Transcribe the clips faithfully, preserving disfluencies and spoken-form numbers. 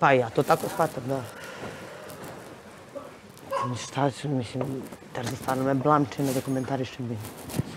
Pa ja to tako shvatam, da. Šta ću, mislim, Terza stvarno me blamčina da komentarišem bi.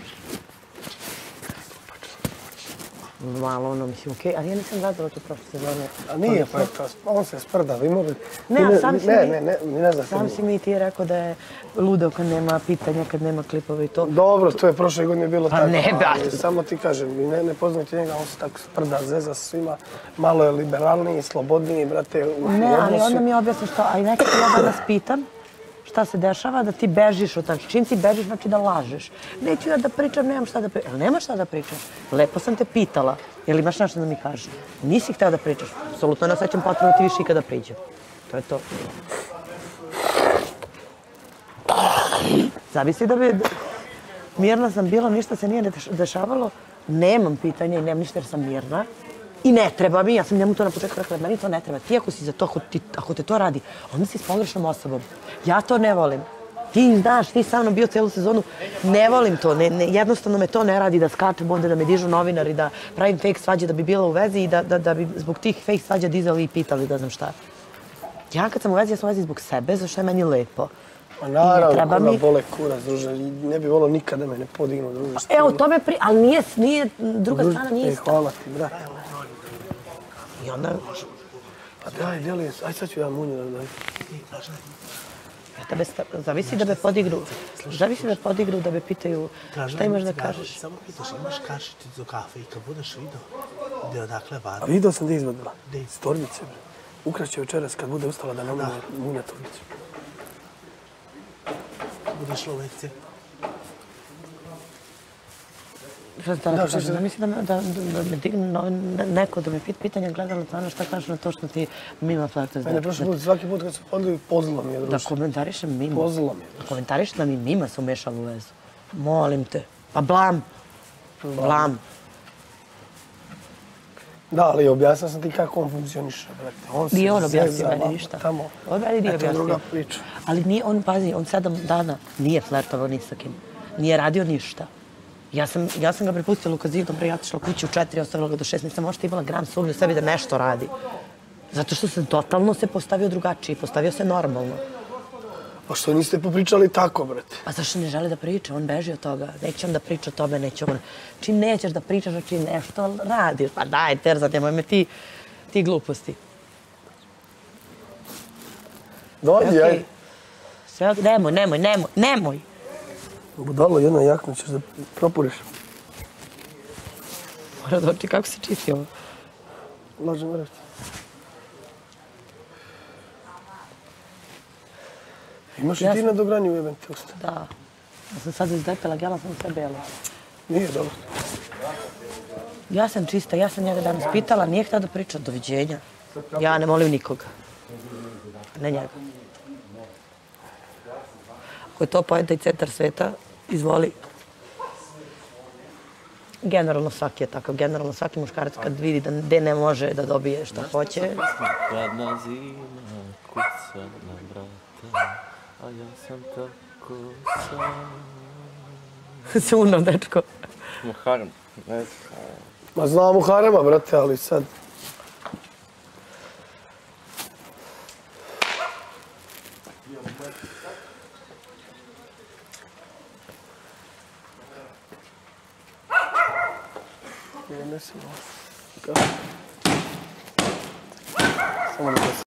Malo ono, mislim, okej, ali ja nisam gledala tu prošle sezone. A nije, pa on se sprda, vi morate... Ne, ali sam si mi... Ne, ne, ne, ne znam. Sam si mi ti rekao da je ludo kad nema pitanja, kad nema klipova i to. Dobro, to je prošle godine bilo tako. Pa ne, brate. Samo ti kažem, ne poznajte njega, on se tako sprda, zeza sa svima. Malo je liberalniji, slobodniji, brate. Ne, ali onda mi objasni što, a i nekako ja da nas pitam šta se dešava, da ti bežiš od toga. Čim ti bežiš, znači da lažeš. Neću ja da pričam, nemam šta da pričam. Ali nemaš šta da pričaš. Lepo sam te pitala. Jel imaš nešto da mi kažeš? Nisi hteo da pričaš. Apsolutno ne osjećam potrebu ti više ikada priđem. To je to. Zavisi da bi... Mirna sam bila, ništa se nije dešavalo. Nemam pitanja i nemam ništa jer sam mirna. I ne treba mi, ja sam njemu to na početku rekla, meni to ne treba. Ti ako si za to, ako te to radi, onda si s pogrešnom osobom. Ja to ne volim. Ti znaš, ti sa mnom bio celu sezonu, ne volim to, jednostavno me to ne radi da skačem ovde, da me dižu novinari, da pravim fake svađe da bi bila u vezi i da bi zbog tih fake svađa dizali i pitali da znam šta. Ja kad sam u vezi, ja sam u vezi zbog sebe, zašto je meni lepo. Ma naravno, koga bole kurac, druže, ne bi volio nikada me ne podignu, druže. Evo, to me pri... Ali nije, druga strana nije ista. Hvala ti, brate. I onda... Pa daj, djeli, aj sad ću ja munju da daj. Zavisi da me podignu, zavisi da me podignu, da me pitaju šta imaš da kažeš. Samo pitaš, imaš kašičicu kafe i kad budeš vidio gdje odakle vada. A vidio sam da izvadila. S torbice. Ukrašće večeras kad bude ustala da ne munja torbice. Budeš lovece. Šta se tada kažem? Da mislim da me dignu neko, da me pitanja gledala stvarno šta kažeš na to što ti mima flertuješ. Mene prošli put, svaki put kad su podili, pozlo mi je društvo. Da komentarišem mima. Pozlo mi je. Da komentarišem da mi mima se umešala u vezu. Molim te. Pa blam. Blam. Da, ali objasnio sam ti kako on funkcioniše, brate. Nije on objasnio meni ništa. On meni nije objasnio. Eto druga priča. Ali nije on, pazi, on sedam dana nije flertovao ni sa kim. Nije radio ništa. Ja sam ga prepustila u kazinu, bre, ja otišla kući u četiri, ostavila ga do šest, nisam možda imala gram sumnju u sebi da nešto radi. Zato što sam totalno se postavio drugačiji, postavio se normalno. Pa što niste popričali tako, brate? Pa zašto ne želi da priča, on beži od toga. Neće on da priča o tome, neće on... Čim nećeš da pričaš, čim nešto radiš, pa daj, Terza, nemoj me ti gluposti. Dođi, ajde. Nemoj, nemoj, nemoj, nemoj! Budalo, jedna jakna ćeš da propuriš. Mora da oči kako se čisti ovo. Lažem vrati. Imaš i ti na dogranju jeben te usta. Da. Ja sam sad izdepela, gela sam sve belo. Nije dobro. Ja sam čista, ja sam njega danas pitala, nije htio da priča, doviđenja. Ja ne molim nikoga. Ne njega. Ako je to poenta i centar sveta, izvoli. Generalno svaki je takav. Generalno svaki muškarac kad vidi da gde ne može da dobije šta hoće. Hladna zima kuca na vrata, a ja sam tako sam. Suno, dečko. Muharem, ne znam. Ma znam Muharema, brate, ali sad... Ne, ne sam ovo. Samo da